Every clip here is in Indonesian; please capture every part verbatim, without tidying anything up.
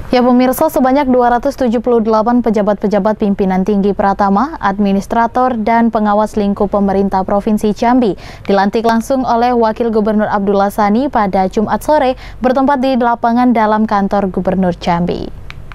Ya pemirsa, sebanyak dua ratus tujuh puluh delapan pejabat-pejabat pimpinan tinggi Pratama, administrator, dan pengawas lingkup pemerintah Provinsi Jambi dilantik langsung oleh Wakil Gubernur Abdullah Sani pada Jumat sore bertempat di lapangan dalam kantor Gubernur Jambi.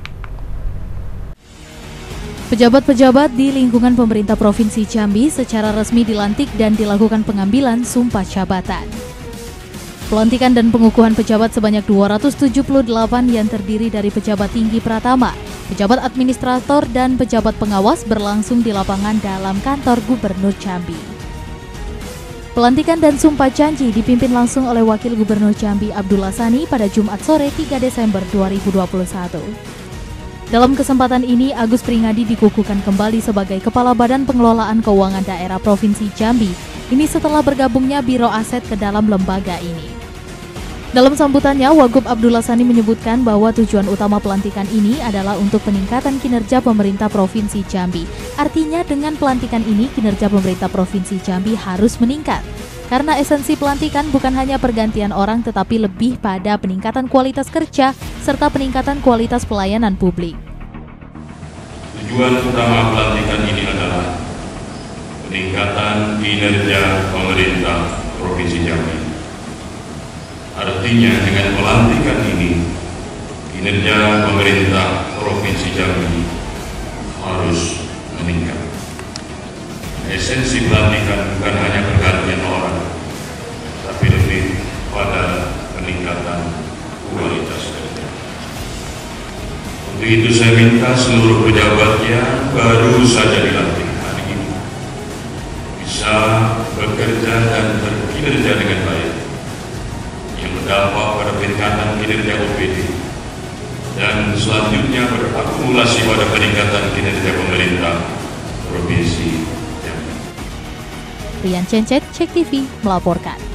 Pejabat-pejabat di lingkungan pemerintah Provinsi Jambi secara resmi dilantik dan dilakukan pengambilan sumpah jabatan. Pelantikan dan pengukuhan pejabat sebanyak dua ratus tujuh puluh delapan yang terdiri dari pejabat tinggi Pratama, pejabat administrator, dan pejabat pengawas berlangsung di lapangan dalam kantor Gubernur Jambi. Pelantikan dan sumpah janji dipimpin langsung oleh Wakil Gubernur Jambi Abdullah Sani pada Jumat sore tiga Desember dua ribu dua puluh satu. Dalam kesempatan ini, Agus Pringadi dikukuhkan kembali sebagai Kepala Badan Pengelolaan Keuangan Daerah Provinsi Jambi, ini setelah bergabungnya Biro Aset ke dalam lembaga ini. Dalam sambutannya, Wagub Abdullah Sani menyebutkan bahwa tujuan utama pelantikan ini adalah untuk peningkatan kinerja pemerintah Provinsi Jambi. Artinya dengan pelantikan ini, kinerja pemerintah Provinsi Jambi harus meningkat. Karena esensi pelantikan bukan hanya pergantian orang, tetapi lebih pada peningkatan kualitas kerja serta peningkatan kualitas pelayanan publik. Tujuan utama pelantikan ini adalah peningkatan kinerja pemerintah Provinsi Jambi. Artinya dengan pelantikan ini, kinerja pemerintah Provinsi Jambi harus meningkat. Esensi pelantikan bukan hanya pergantian orang, tapi lebih pada peningkatan kualitas kerja. Untuk itu saya minta seluruh pejabat yang baru saja dilantik hari ini bisa bekerja dan berkinerja dengan baik, yang berdampak pada peningkatan kinerja O P D dan selanjutnya berakumulasi pada peningkatan kinerja pemerintah Provinsi Jambi. Rian Cencet, Cek T V melaporkan.